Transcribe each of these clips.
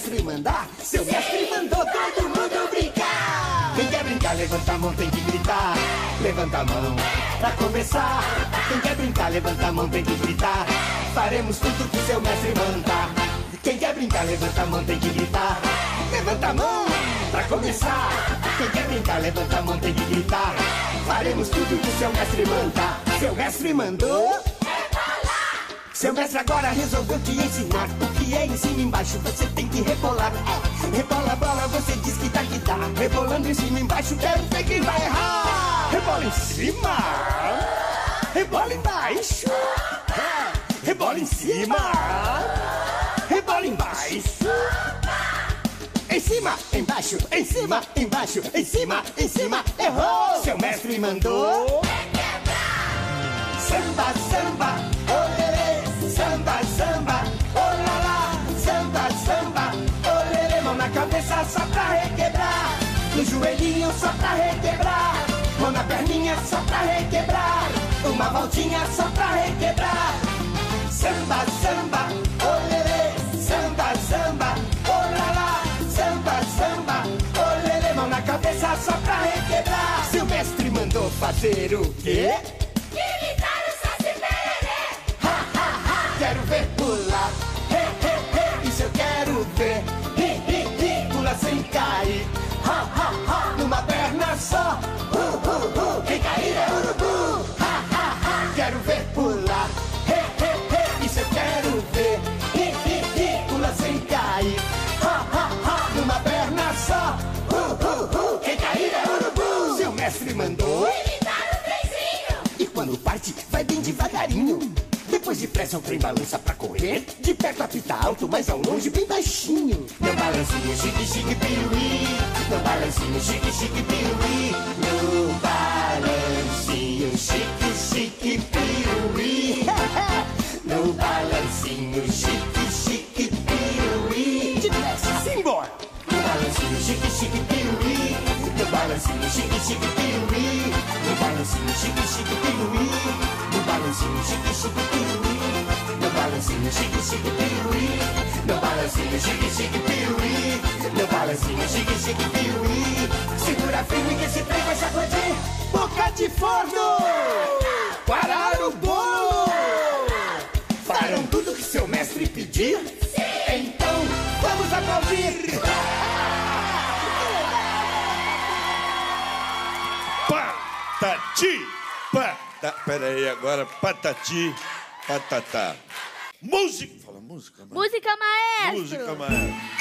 mestre mandar, seu mestre mandou todo mundo brincar. Quem quer brincar, levanta a mão, tem que gritar. Levanta a mão pra começar. Quem quer brincar, levanta a mão, tem que gritar. Faremos tudo que seu mestre mandar. Quem quer brincar, levanta a mão, tem que gritar. Levanta a mão pra começar. Quem quer brincar, levanta a mão, tem que gritar. Faremos tudo que seu mestre mandar. Seu mestre mandou. Seu mestre agora resolveu te ensinar. O que é em cima e embaixo, você tem que rebolar. Rebola a bola, você diz que dá que dá. Rebolando em cima e embaixo, quero ver quem vai errar. Rebola em cima, rebola embaixo. Rebola em cima, rebola embaixo. Em cima, embaixo, em cima, embaixo, em cima, errou! Seu mestre mandou. Samba, samba, olê, samba, samba, olá, samba, samba, olê, mão na cabeça só pra requebrar, no joelhinho só pra requebrar, mão na perninha só pra requebrar, uma voltinha só pra requebrar. Samba, samba, olê, samba, samba, olá, samba, samba, olê, mão na cabeça só pra requebrar. Seu mestre mandou fazer o quê? Quero ver pular, isso eu quero ver. Pula sem cair, numa perna só. Quem cair é urubu. Quero ver pular, isso eu quero ver. Pula sem cair, numa perna só. Quem cair é urubu. Seu mestre mandou imitar o trenzinho. E quando parte, vai bem devagarinho. Depois depressa o trem balança pra correr. De perto apita alto, mas ao longe bem baixinho. Meu balancinho chique, chique, piruí. Meu balancinho chique, chique, piruí. Meu balancinho chique, chique, piruí. Meu balancinho chique, chique, piruí. Depressa, simbora. Meu balancinho chique, chique, piruí. Meu balancinho chique, chique, piruí. Meu balancinho chique, chique, piruí. Meu balancinho chique, chique, piruí. Meu balancinho chique, chique, piruí. Meu balancinho chique, chique, piruí. Meu balancinho chique, chique, piruí. Segura firme que esse trem vai sacudir. Boca de forno, parar o bolo. Farão tudo que seu mestre pedir? Sim. Então vamos aplaudir. Patati, peraí, agora patati, patatá. Música, fala música, maestro. Música, maestro. Música, maestro.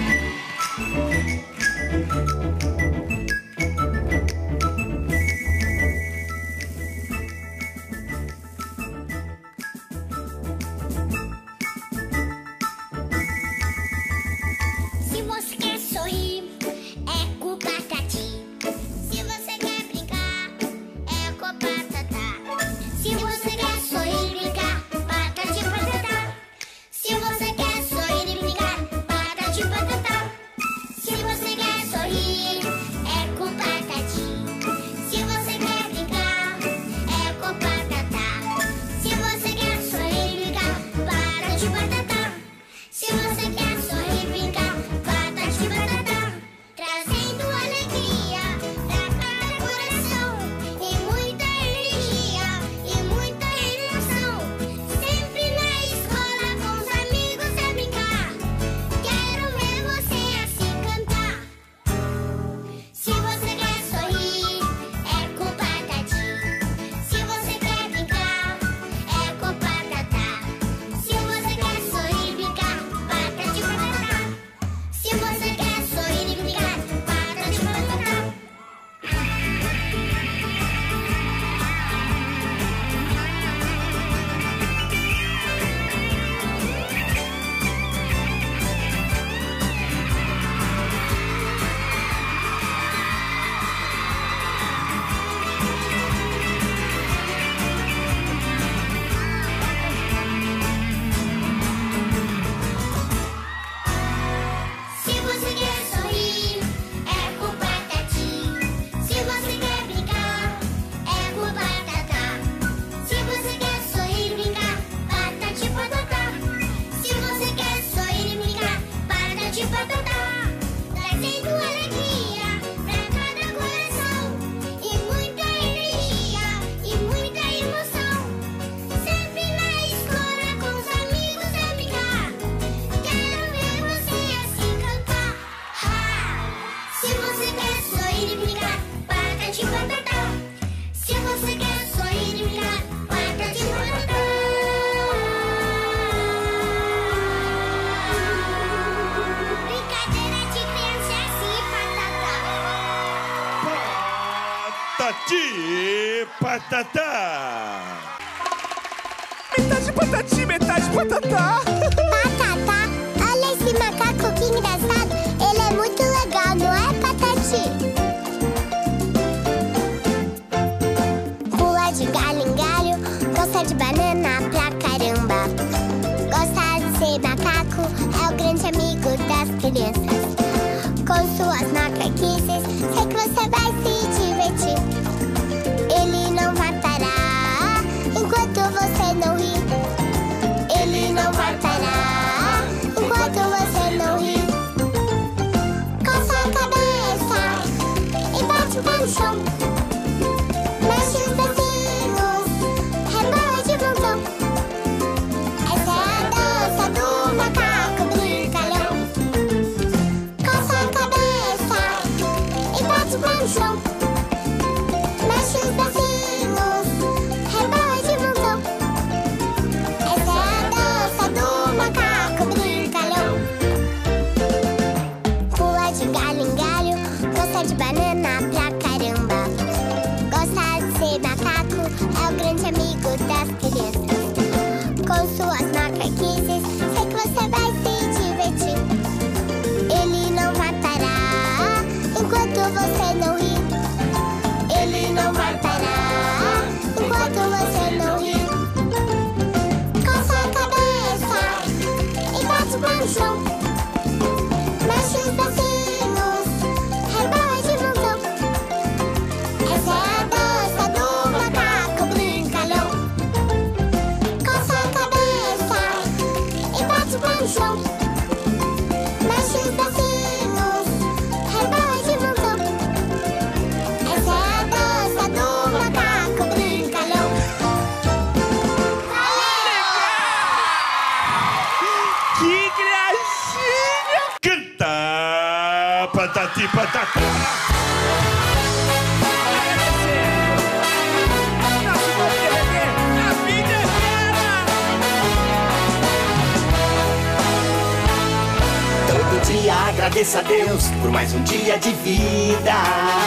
Se você quer sorrir, é com patati. Se você quer brincar, é com patatá. Se você quer sorrir e brincar, patati patatá. Se você quer sorrir e brincar, patati patatá. Se você quer sorrir Patati, patatá. Metade patati, metade patatá. Patatá, olha esse macaco que engraçado. Ele é muito legal, não é, Patati? Pula de galho em galho, gosta de banana pra caramba. Gosta de ser macaco, é o grande amigo das crianças. Com suas macaquices, sei que você vai se divertir. Ele não vai parar enquanto você não rir. Ele não vai parar enquanto você não rir. Coça a cabeça e bate no chão. Mexe os bracinhos, rebola de montão. Essa é a dança do macaco brincalhão. Coça a cabeça e bate no chão. Mexe os bracinhos, rebola de montão. Essa é a dança do macaco brincalhão. Pula de galho em galho, gosta de banana pra caramba. Gosta de ser macaco, é o grande amigo das crianças. Com suas macaquices, sei que você vai se divertir. Ele não vai parar enquanto você não rir. Ele não vai parar enquanto você não rir. Coça a cabeça e bate no chão. Mexe os bracinhos, rebola de montão. Essa é a dança do macaco brincalhão. Coça a cabeça e bate no chão. Mexe os bracinhos, rebola de montão. Essa é a dança do macaco brincalhão. Que gracinha! Canta, patati, patatá. Nosso novo DVD, A Vida é Bela! Todo dia agradeça a Deus por mais um dia de vida.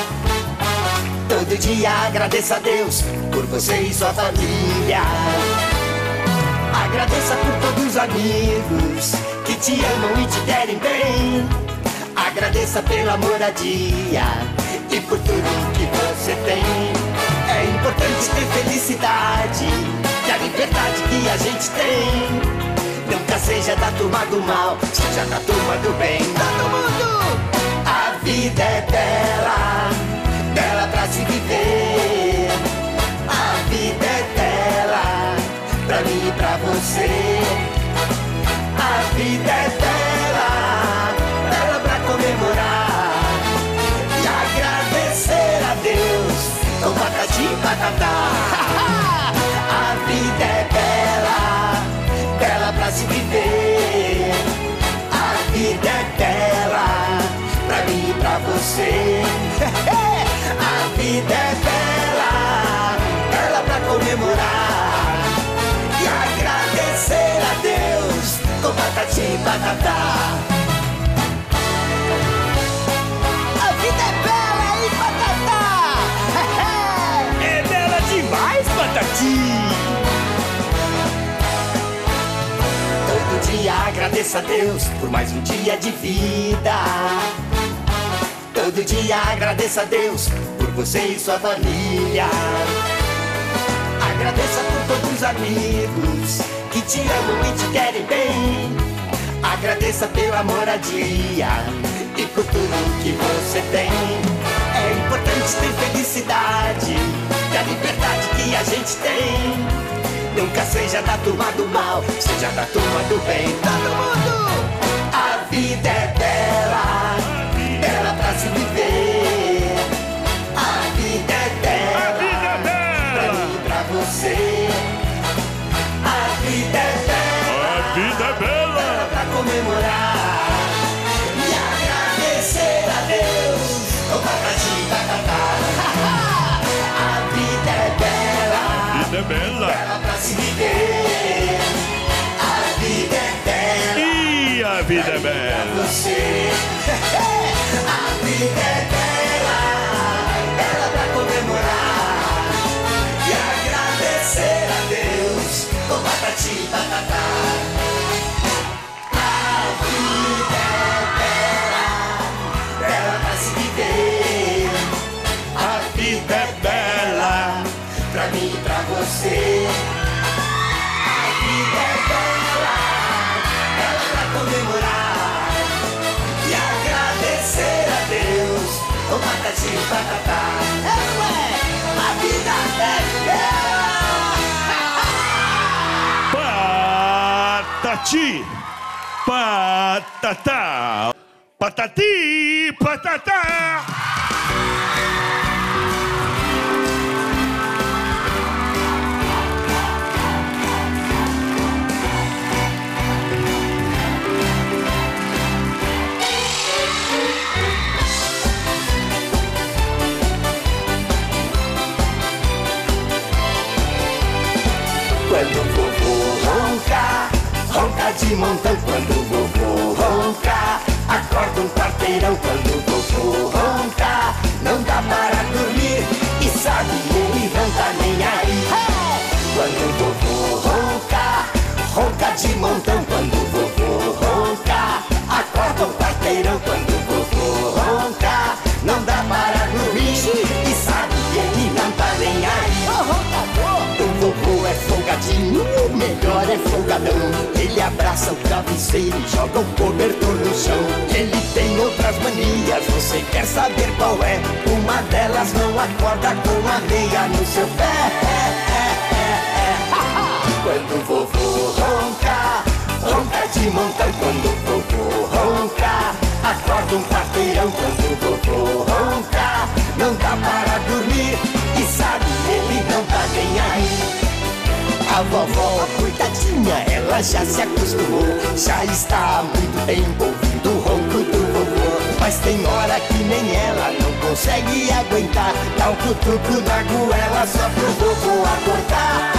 Todo dia agradeça a Deus por você e sua família. Agradeça por todos os amigos que te amam e te querem bem. Agradeça pela moradia e por tudo que você tem. É importante ter felicidade e a liberdade que a gente tem. Nunca seja da turma do mal, seja da turma do bem. Todo mundo! A vida é bela, bela pra se viver. A vida é bela, pra mim e pra você. A vida é bela, bela pra comemorar e agradecer a Deus com patati e patatá. A vida é bela, bela pra se viver. A vida é bela, pra mim e pra você. A vida é bela, bela pra comemorar e agradecer a Deus com patati e patatá. A vida é bela e patatá. É bela demais, Patati! Todo dia agradeça a Deus por mais um dia de vida. Todo dia agradeça a Deus por você e sua família. Agradeça por todos os amigos que te amam e te querem bem. Agradeça pela moradia e por tudo que você tem. É importante ter felicidade e a liberdade que a gente tem. Nunca seja da turma do mal, seja da turma do bem. Todo mundo! A vida é bela, bela pra se viver. A vida é bela, pra mim e pra você. A vida é bela, A vida é bela. bela pra comemorar e agradecer a Deus com patati e patatá. A vida é bela, Vida é bela. bela pra se viver. A vida é bela, E a vida é bela. você. A vida é patati, patatá. A vida é bela. Patati, patatá. Patati, patatá. Quando o vovô ronca, ronca de montão. Quando o vovô ronca, acorda um quarteirão. Quando o vovô ronca, não dá para dormir. E sabe, ele não tá nem aí. Quando o vovô ronca, ronca de montão. Quando o vovô ronca, acorda um quarteirão. Quando o vovô ronca, não dá para dormir. E sabe, ele não tá nem aí. O vovô é folgadinho, o melhor é folgadão. Ele abraça o travesseiro e joga o cobertor no chão. Ele tem outras manias, você quer saber qual é? Uma delas não acorda com a meia no seu pé. Quando o vovô ronca, ronca de montão. Quando o vovô ronca, acorda um quarteirão. Quando o vovô ronca, não dá para dormir. E sabe, ele não tá nem aí. A vovó, coitadinha, ela já se acostumou. Já está há muito tempo ouvindo o ronco do vovô. Mas tem hora que nem ela não consegue aguentar. Dá um cutuco na goela só pro vovô acordar.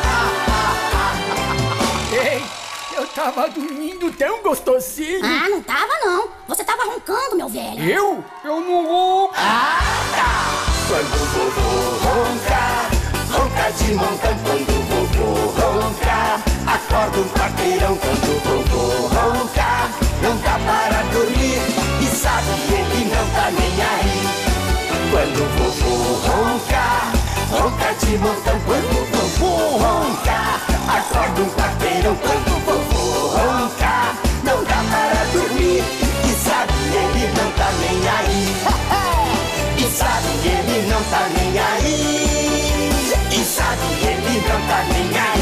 Ei, eu tava dormindo tão gostosinho. Ah, não tava não. Você tava roncando, meu velho. Eu? Eu não ronco. Quando o vovô ronca, ronca de montão. Quando o vovô ronca, acorda um quarteirão. Quando o vovô ronca, não dá para dormir. E sabe, ele não tá nem aí. Quando o vovô ronca, ronca de montão. Quando o vovô ronca, acorda um quarteirão. Quando o vovô ronca, não dá para dormir. E sabe, ele não tá nem aí. E sabe, ele não tá nem aí. E sabe, ele não tá nem aí.